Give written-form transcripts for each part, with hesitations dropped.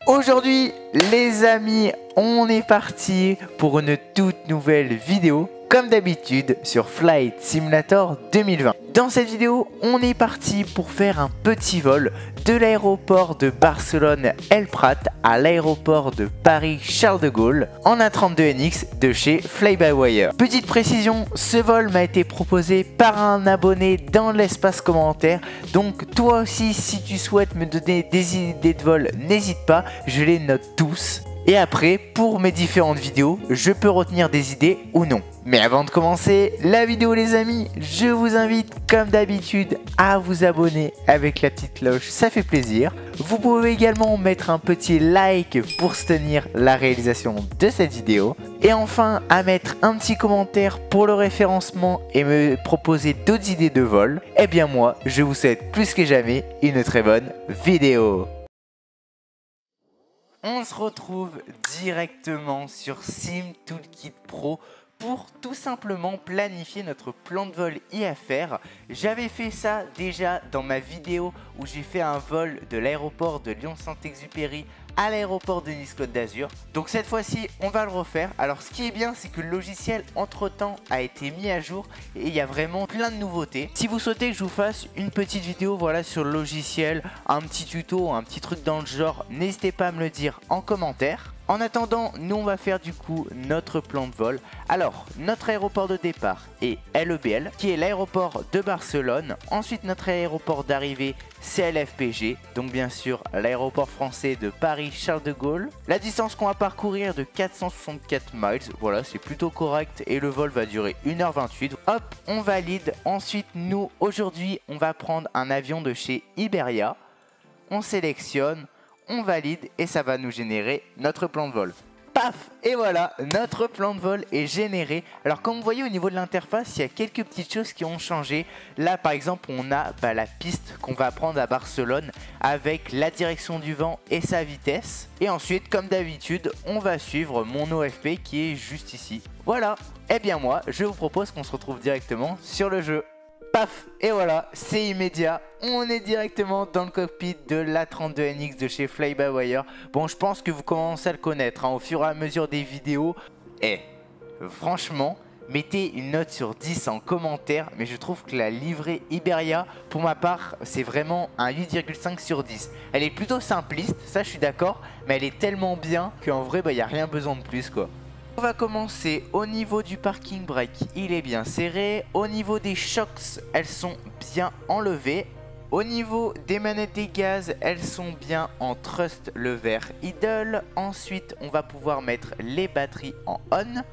Aujourd'hui les amis, on est parti pour une toute nouvelle vidéo comme d'habitude sur Flight Simulator 2020. Dans cette vidéo, on est parti pour faire un petit vol de l'aéroport de Barcelone El Prat à l'aéroport de Paris Charles de Gaulle en A32NX de chez Fly-by-Wire. Petite précision, ce vol m'a été proposé par un abonné dans l'espace commentaire, donc toi aussi si tu souhaites me donner des idées de vol, n'hésite pas, je les note tous. Et après, pour mes différentes vidéos, je peux retenir des idées ou non. Mais avant de commencer la vidéo les amis, je vous invite comme d'habitude à vous abonner avec la petite cloche, ça fait plaisir. Vous pouvez également mettre un petit like pour soutenir la réalisation de cette vidéo. Et enfin à mettre un petit commentaire pour le référencement et me proposer d'autres idées de vol. Et bien moi, je vous souhaite plus que jamais une très bonne vidéo. On se retrouve directement sur Sim Toolkit Pro pour tout simplement planifier notre plan de vol IFR. J'avais fait ça déjà dans ma vidéo où j'ai fait un vol de l'aéroport de Lyon-Saint-Exupéry à l'aéroport de Nice-Côte d'Azur. Donc cette fois-ci, on va le refaire. Alors ce qui est bien, c'est que le logiciel entre-temps a été mis à jour et il y a vraiment plein de nouveautés. Si vous souhaitez que je vous fasse une petite vidéo voilà, sur le logiciel, un petit tuto, un petit truc dans le genre, n'hésitez pas à me le dire en commentaire. En attendant, nous on va faire du coup notre plan de vol. Alors, notre aéroport de départ est LEBL, qui est l'aéroport de Barcelone. Ensuite, notre aéroport d'arrivée, c'est LFPG, donc bien sûr l'aéroport français de Paris Charles de Gaulle. La distance qu'on va parcourir de 464 miles, voilà, c'est plutôt correct et le vol va durer 1h28. Hop, on valide. Ensuite, nous, aujourd'hui, on va prendre un avion de chez Iberia. On sélectionne. On valide et ça va nous générer notre plan de vol. Paf! Et voilà, notre plan de vol est généré. Alors comme vous voyez au niveau de l'interface, il y a quelques petites choses qui ont changé. Là par exemple, on a la piste qu'on va prendre à Barcelone avec la direction du vent et sa vitesse. Et ensuite, comme d'habitude, on va suivre mon OFP qui est juste ici. Voilà. Et bien moi, je vous propose qu'on se retrouve directement sur le jeu. Paf, et voilà, c'est immédiat, on est directement dans le cockpit de l'A32NX de chez Fly-by-Wire. Bon, je pense que vous commencez à le connaître au fur et à mesure des vidéos. Et franchement, mettez une note sur 10 en commentaire, mais je trouve que la livrée Iberia, pour ma part, c'est vraiment un 8,5 sur 10. Elle est plutôt simpliste, ça je suis d'accord, mais elle est tellement bien qu'en vrai, il n'y a rien besoin de plus quoi. On va commencer au niveau du parking brake, il est bien serré. Au niveau des shocks, elles sont bien enlevées. Au niveau des manettes des gaz, elles sont bien en thrust lever idle. Ensuite, on va pouvoir mettre les batteries en on.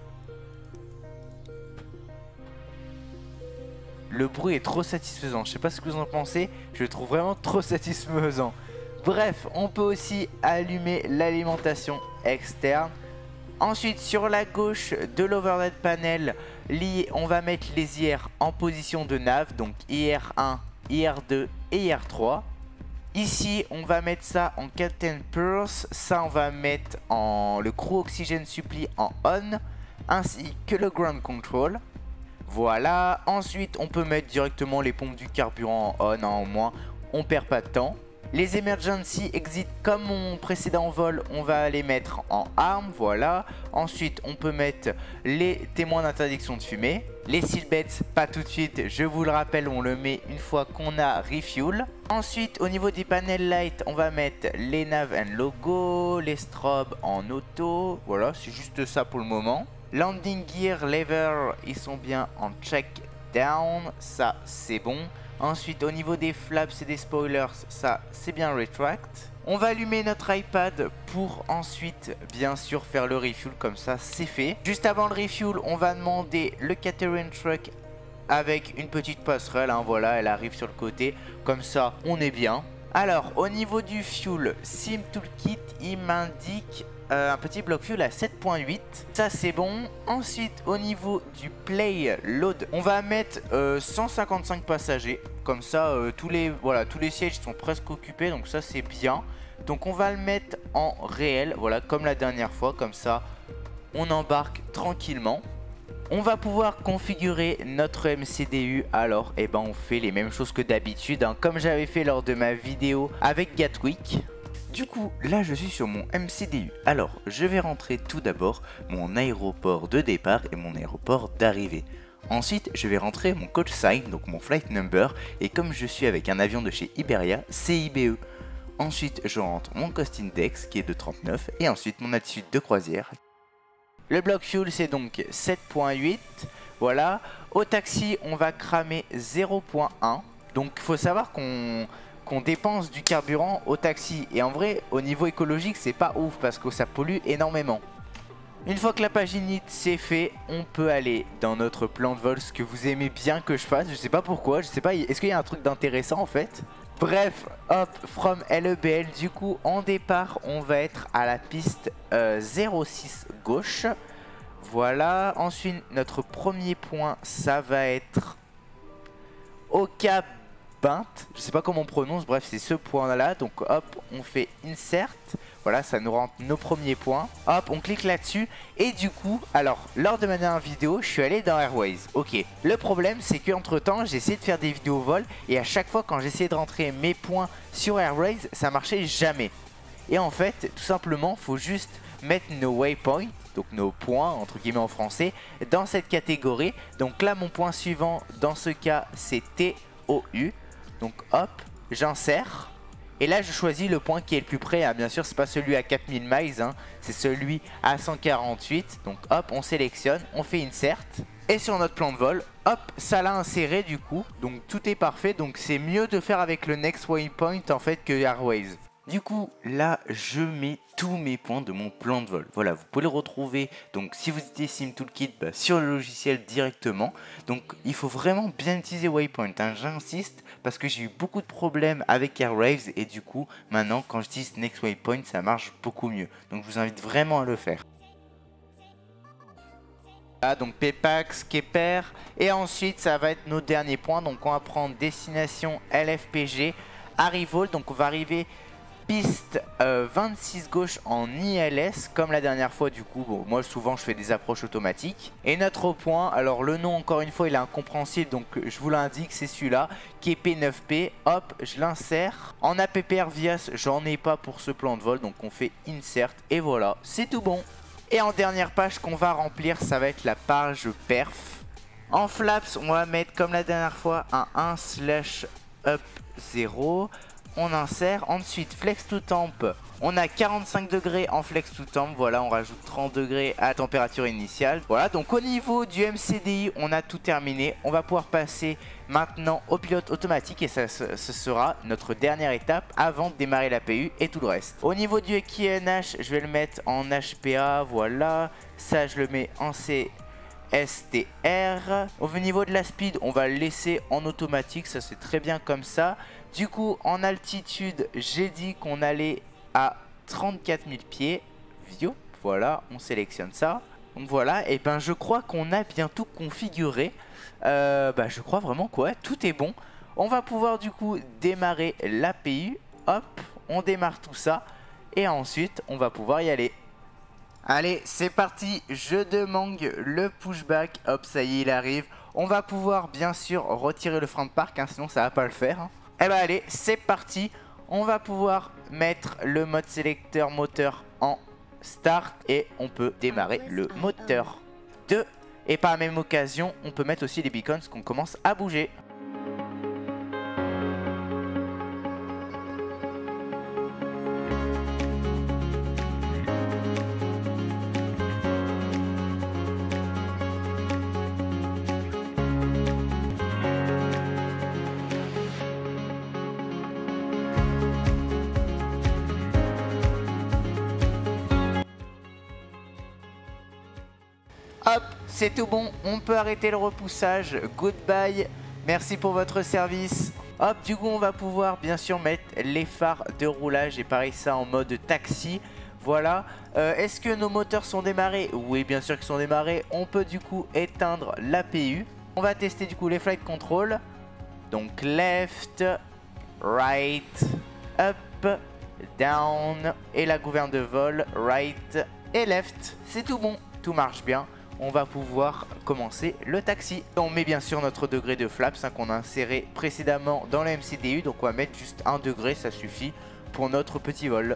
Le bruit est trop satisfaisant, je sais pas ce que vous en pensez, je le trouve vraiment trop satisfaisant. Bref, on peut aussi allumer l'alimentation externe. Ensuite, sur la gauche de l'overhead panel, on va mettre les IR en position de nav, donc IR1, IR2 et IR3. Ici, on va mettre ça en Captain Pulse, ça on va mettre le crew oxygène supply en on, ainsi que le ground control. Voilà, ensuite on peut mettre directement les pompes du carburant en on, au moins on perd pas de temps. Les emergency exit comme mon précédent vol, on va les mettre en arme, voilà. Ensuite, on peut mettre les témoins d'interdiction de fumée. Les seatbelts, pas tout de suite, je vous le rappelle, on le met une fois qu'on a refuel. Ensuite, au niveau des panels light, on va mettre les nav and logo, les strobes en auto. Voilà, c'est juste ça pour le moment. Landing gear, lever, ils sont bien en check down, ça c'est bon. Ensuite, au niveau des flaps et des spoilers, ça c'est bien retract. On va allumer notre iPad pour ensuite, bien sûr, faire le refuel, comme ça c'est fait. Juste avant le refuel, on va demander le catering truck avec une petite passerelle, voilà, elle arrive sur le côté, comme ça on est bien. Alors, au niveau du fuel, Sim Toolkit, il m'indique un petit bloc fuel à 7.8, ça c'est bon. Ensuite, au niveau du play load, on va mettre 155 passagers, comme ça tous les sièges sont presque occupés, donc ça c'est bien. Donc on va le mettre en réel, voilà, comme la dernière fois, comme ça on embarque tranquillement. On va pouvoir configurer notre MCDU. Alors, on fait les mêmes choses que d'habitude, comme j'avais fait lors de ma vidéo avec Gatwick. Du coup, là je suis sur mon MCDU. Alors, je vais rentrer tout d'abord mon aéroport de départ et mon aéroport d'arrivée. Ensuite, je vais rentrer mon code sign, donc mon flight number, et comme je suis avec un avion de chez Iberia, c'est IBE. Ensuite, je rentre mon cost index qui est de 39 et ensuite mon altitude de croisière. Le bloc fuel c'est donc 7.8, voilà. Au taxi, on va cramer 0.1. Donc il faut savoir qu'on dépense du carburant au taxi. Et en vrai, au niveau écologique, c'est pas ouf parce que ça pollue énormément. Une fois que la paginite c'est fait, on peut aller dans notre plan de vol, ce que vous aimez bien que je fasse. Je sais pas pourquoi, je sais pas, est-ce qu'il y a un truc d'intéressant en fait? Bref, hop, from LEBL, du coup en départ on va être à la piste 06 gauche. Voilà, ensuite notre premier point ça va être au Cap Bint, je sais pas comment on prononce, bref c'est ce point là, donc hop on fait insert, voilà ça nous rentre nos premiers points, hop on clique là-dessus et du coup, alors lors de ma dernière vidéo je suis allé dans Airways, ok, le problème c'est que entre temps j'ai essayé de faire des vidéos vol et à chaque fois quand j'essayais de rentrer mes points sur Airways ça marchait jamais, et en fait tout simplement faut juste mettre nos waypoints, donc nos points entre guillemets en français, dans cette catégorie. Donc là mon point suivant dans ce cas c'est TOU. Donc hop, j'insère. Et là je choisis le point qui est le plus près. Bien sûr c'est pas celui à 4000 miles, hein, c'est celui à 148. Donc hop, on sélectionne, on fait insert. Et sur notre plan de vol, hop, ça l'a inséré du coup. Donc tout est parfait. Donc c'est mieux de faire avec le next waypoint en fait que Airways. Du coup, là, je mets tous mes points de mon plan de vol. Voilà, vous pouvez le retrouver, donc si vous utilisez SimToolkit, sur le logiciel directement. Donc, il faut vraiment bien utiliser Waypoint, hein. J'insiste, parce que j'ai eu beaucoup de problèmes avec Airwaves. Et du coup, maintenant, quand j'utilise Next Waypoint, ça marche beaucoup mieux. Donc, je vous invite vraiment à le faire. Voilà, donc Pepax, Kepper. Et ensuite, ça va être nos derniers points. Donc, on va prendre destination LFPG, Arrival. Donc, on va arriver piste 26 gauche en ILS comme la dernière fois. Du coup bon, moi souvent je fais des approches automatiques. Et notre point, alors le nom encore une fois il est incompréhensible donc je vous l'indique, c'est celui-là qui est P9P. Hop, je l'insère. En APPR Vias j'en ai pas pour ce plan de vol, donc on fait insert et voilà, c'est tout bon. Et en dernière page qu'on va remplir, ça va être la page perf. En flaps on va mettre comme la dernière fois un 1/up 0. On insère, ensuite flex to temp, on a 45 degrés en flex to temp, voilà on rajoute 30 degrés à la température initiale. Voilà, donc au niveau du MCDI on a tout terminé, on va pouvoir passer maintenant au pilote automatique et ce sera notre dernière étape avant de démarrer l'APU et tout le reste. Au niveau du EQNH, je vais le mettre en HPA, voilà, ça je le mets en STR. Au niveau de la speed, on va le laisser en automatique, ça c'est très bien comme ça. Du coup, en altitude, j'ai dit qu'on allait à 34 000 pieds. Vidéo, voilà, on sélectionne ça. Donc voilà, et ben je crois qu'on a bien tout configuré. Je crois vraiment quoi, tout est bon. On va pouvoir du coup démarrer l'APU. Hop, on démarre tout ça. Et ensuite, on va pouvoir y aller. Allez, c'est parti, je demande le pushback. Hop, ça y est, il arrive. On va pouvoir bien sûr retirer le frein de parc, hein, sinon ça va pas le faire. Et bah allez, c'est parti. On va pouvoir mettre le mode sélecteur moteur en start et on peut démarrer le moteur 2. Et par la même occasion, on peut mettre aussi les beacons qu'on commence à bouger. Hop, c'est tout bon, on peut arrêter le repoussage. Goodbye, merci pour votre service. Hop, du coup on va pouvoir bien sûr mettre les phares de roulage et pareil ça en mode taxi. Voilà, est-ce que nos moteurs sont démarrés? Oui, bien sûr qu'ils sont démarrés. On peut du coup éteindre l'APU. On va tester du coup les flight control. Donc left, right, up, down et la gouverne de vol, right et left. C'est tout bon, tout marche bien. On va pouvoir commencer le taxi. On met bien sûr notre degré de flaps qu'on a inséré précédemment dans le MCDU. Donc on va mettre juste 1 degré, ça suffit. pour notre petit vol.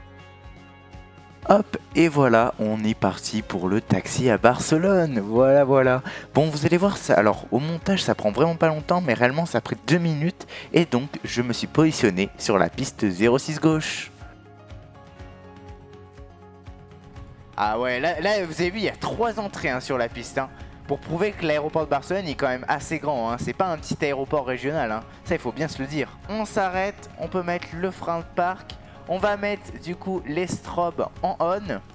Hop, et voilà, on est parti pour le taxi à Barcelone. Voilà, voilà. Bon, vous allez voir ça. Alors, au montage, ça prend vraiment pas longtemps, mais réellement, ça a pris 2 minutes. Et donc, je me suis positionné sur la piste 06 gauche. Ah ouais, là vous avez vu, il y a 3 entrées hein, sur la piste. Hein, pour prouver que l'aéroport de Barcelone est quand même assez grand. Hein. C'est pas un petit aéroport régional. Hein. Ça, il faut bien se le dire. On s'arrête, on peut mettre le frein de parc. On va mettre du coup les strobes en on.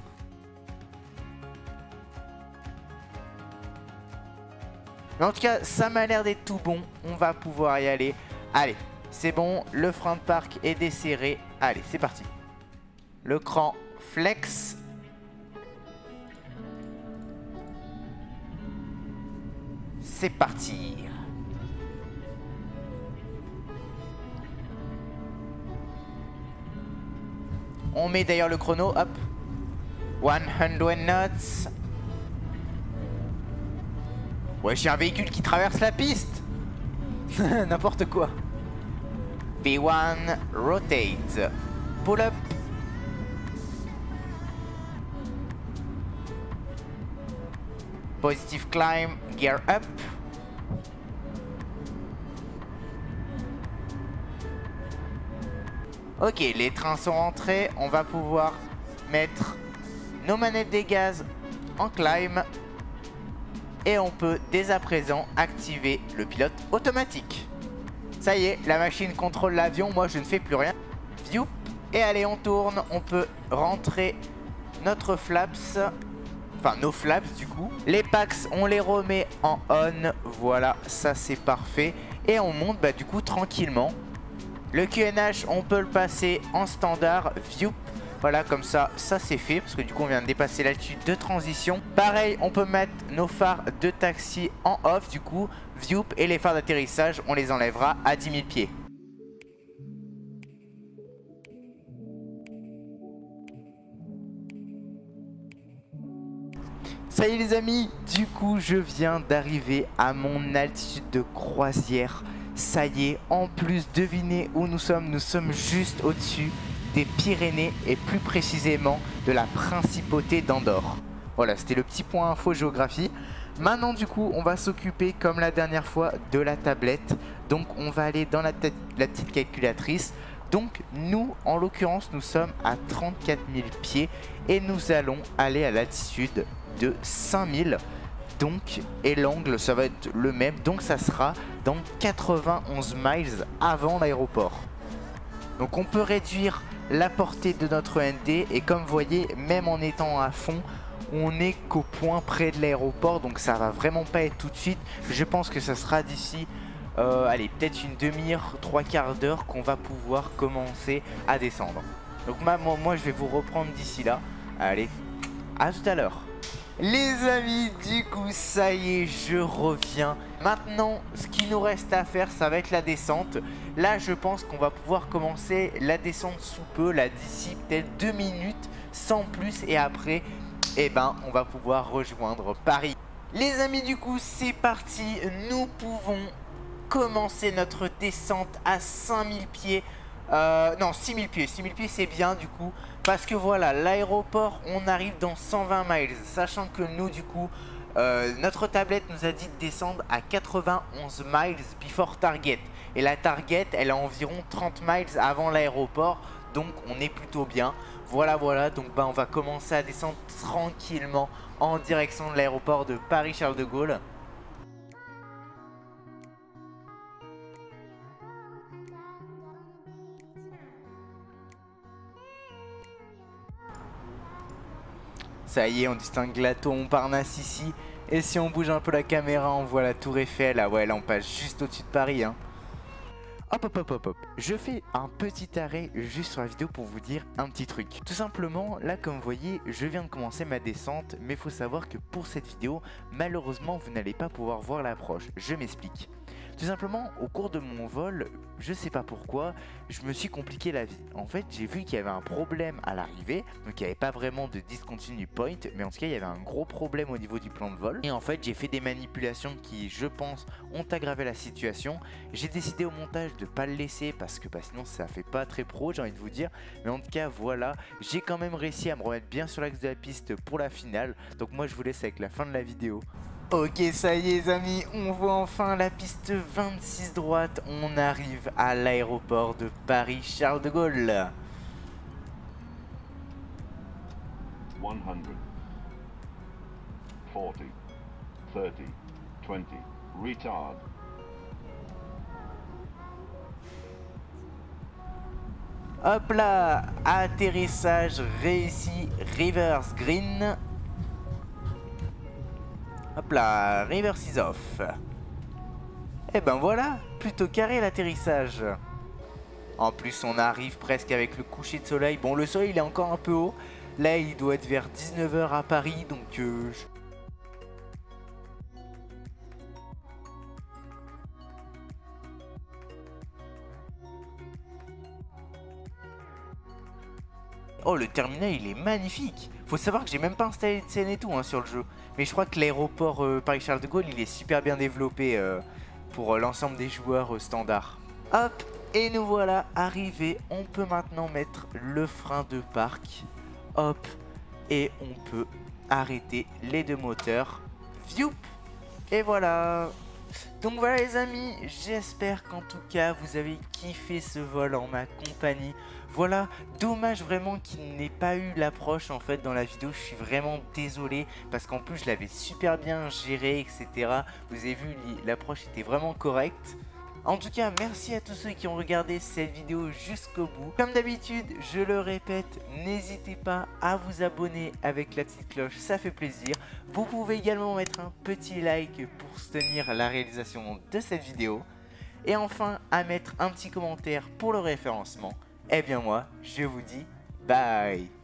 Mais en tout cas, ça m'a l'air d'être tout bon. On va pouvoir y aller. Allez, c'est bon. Le frein de parc est desserré. Allez, c'est parti. Le cran flex. C'est parti. On met d'ailleurs le chrono, hop. 100 knots. Ouais, j'ai un véhicule qui traverse la piste. N'importe quoi. V1, rotate. Pull up. Positive climb, gear up. Ok, les trains sont rentrés. On va pouvoir mettre nos manettes des gaz en climb. Et on peut dès à présent activer le pilote automatique. Ça y est, la machine contrôle l'avion. Moi, je ne fais plus rien. View. Et allez, on tourne. On peut rentrer notre flaps. Enfin, nos flaps du coup. Les packs, on les remet en on. Voilà, ça c'est parfait. Et on monte du coup tranquillement. Le QNH, on peut le passer en standard. View. Voilà, comme ça, ça c'est fait. Parce que du coup, on vient de dépasser l'altitude de transition. Pareil, on peut mettre nos phares de taxi en off. Du coup, View. Et les phares d'atterrissage, on les enlèvera à 10 000 pieds. Ça y est les amis, du coup je viens d'arriver à mon altitude de croisière. Ça y est, en plus devinez où nous sommes juste au-dessus des Pyrénées et plus précisément de la principauté d'Andorre. Voilà, c'était le petit point info géographie. Maintenant du coup on va s'occuper comme la dernière fois de la tablette. Donc on va aller dans la petite calculatrice. Donc nous, en l'occurrence, nous sommes à 34 000 pieds et nous allons aller à l'altitude de 5000. Donc, et l'angle, ça va être le même. Donc ça sera dans 91 miles avant l'aéroport. Donc on peut réduire la portée de notre ND. Et comme vous voyez, même en étant à fond, on n'est qu'au point près de l'aéroport. Donc ça va vraiment pas être tout de suite. Je pense que ça sera d'ici... allez, peut-être une demi-heure, 3/4 d'heure qu'on va pouvoir commencer à descendre. Donc moi je vais vous reprendre d'ici là. Allez, à tout à l'heure. Les amis, du coup ça y est, je reviens. Maintenant, ce qui nous reste à faire, ça va être la descente. Là, je pense qu'on va pouvoir commencer la descente sous peu, là d'ici peut-être 2 minutes, sans plus. Et après, eh ben, on va pouvoir rejoindre Paris. Les amis, du coup, c'est parti. Nous pouvons commencer notre descente à 5000 pieds. Non, 6000 pieds. 6000 pieds, c'est bien du coup. Parce que voilà, l'aéroport, on arrive dans 120 miles. Sachant que nous, du coup, notre tablette nous a dit de descendre à 91 miles before target. Et la target, elle est à environ 30 miles avant l'aéroport. Donc, on est plutôt bien. Voilà, voilà. Donc, on va commencer à descendre tranquillement en direction de l'aéroport de Paris-Charles de Gaulle. Ça y est, on distingue la tour Montparnasse ici. Et si on bouge un peu la caméra, on voit la tour Eiffel. Ah ouais, là on passe juste au-dessus de Paris. Hein. Hop, hop, hop, hop, hop. Je fais un petit arrêt juste sur la vidéo pour vous dire un petit truc. Tout simplement, là comme vous voyez, je viens de commencer ma descente. Mais il faut savoir que pour cette vidéo, malheureusement, vous n'allez pas pouvoir voir l'approche. Je m'explique. Tout simplement, au cours de mon vol, je sais pas pourquoi, je me suis compliqué la vie. En fait, j'ai vu qu'il y avait un problème à l'arrivée, donc il n'y avait pas vraiment de discontinue point, mais en tout cas, il y avait un gros problème au niveau du plan de vol. Et en fait, j'ai fait des manipulations qui, je pense, ont aggravé la situation. J'ai décidé au montage de pas le laisser parce que sinon ça fait pas très pro, j'ai envie de vous dire. Mais en tout cas, voilà, j'ai quand même réussi à me remettre bien sur l'axe de la piste pour la finale. Donc moi, je vous laisse avec la fin de la vidéo. Ok, ça y est les amis, on voit enfin la piste 26 droite. On arrive à l'aéroport de Paris-Charles de Gaulle. 100, 40, 30, 20, retard. Hop là, atterrissage réussi, reverse green. Hop là, reverse is off. Et ben voilà, plutôt carré l'atterrissage. En plus, on arrive presque avec le coucher de soleil. Bon, le soleil il est encore un peu haut. Là, il doit être vers 19 h à Paris, donc Oh, le terminal il est magnifique. Faut savoir que j'ai même pas installé de scène et tout sur le jeu. Mais je crois que l'aéroport Paris-Charles de Gaulle il est super bien développé pour l'ensemble des joueurs standards. Hop, et nous voilà arrivés. On peut maintenant mettre le frein de parc. Hop, et on peut arrêter les deux moteurs. Vioup, et voilà. Donc voilà les amis, j'espère qu'en tout cas vous avez kiffé ce vol en ma compagnie. Voilà, dommage vraiment qu'il n'ait pas eu l'approche en fait dans la vidéo, je suis vraiment désolé parce qu'en plus je l'avais super bien géré, etc. Vous avez vu, l'approche était vraiment correcte. En tout cas, merci à tous ceux qui ont regardé cette vidéo jusqu'au bout. Comme d'habitude, je le répète, n'hésitez pas à vous abonner avec la petite cloche, ça fait plaisir. Vous pouvez également mettre un petit like pour soutenir la réalisation de cette vidéo. Et enfin, à mettre un petit commentaire pour le référencement. Et bien moi, je vous dis bye.